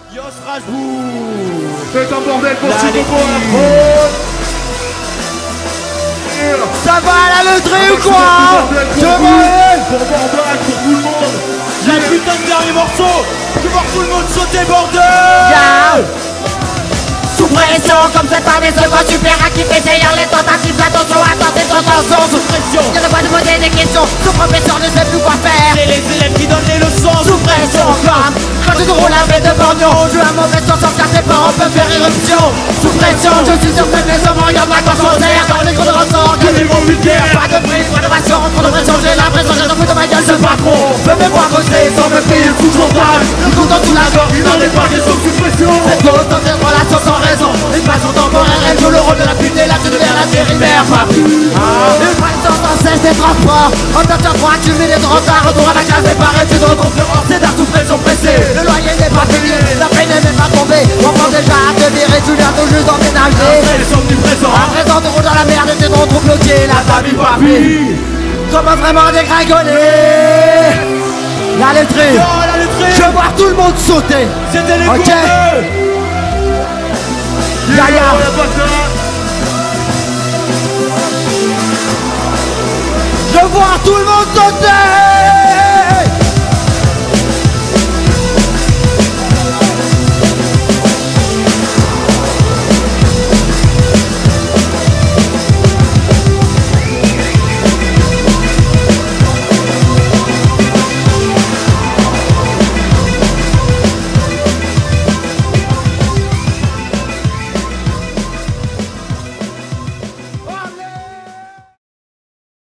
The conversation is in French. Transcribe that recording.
Yo Strasbourg. Faites un bordel pour La ce laiterie. coco à Ça va à la laiterie ou quoi? Pour Morbac, pour tout le monde. La putain de dernier morceau. Je vois tout le monde sauter bordel. Sous pression, comme cette année se voit super activé. D'ailleurs les tentatives, attention, attendez, attention. Sous pression. Y'a de quoi de poser des questions. Sous professeur ne sait plus quoi faire. C'est les élèves qui donnent les leçons. Sous pression, comme quand tu te roules avec de borgnons. Je un mauvais sens car tes parents peuvent faire éruption. Sous pression, je suis sur cette maison. Regarde ma quand j'en dans les cours de ressort. Que des mots vulgaires. Pas de prise, pas de passion. Trop de pression, j'ai l'impression que je fous de ma gueule. Ce patron veut me voir bosser sans me payer le coup de chantage. Le coup dans tout la gorge, il n'en est pas question sous pression. Cette cause dans cette relation sans raison. Une passion temporaire, elle joue le rôle de la pute et là tu deviens l'intérimaire, papy. Une pression sans cesse des transports. En temps de froid, tu mets des retard. Retour à la case séparée, tu te retrouves dehors. C'est d'art sous pression pressée. Le loyer n'est pas payé, la paix n'est même pas tombée. On prend déjà à te virer, tu viens tout juste d'emménager. Les sommes du présent. À présent, tu roules dans la merde et tu te retrouves bloqué. La famille, papy. Commence vraiment à dégringoler. La laiterie. Yo, la laiterie. Je vois tout le monde sauter. C'était les Ok. Gourmets. Yaya. Je vois tout le monde sauter.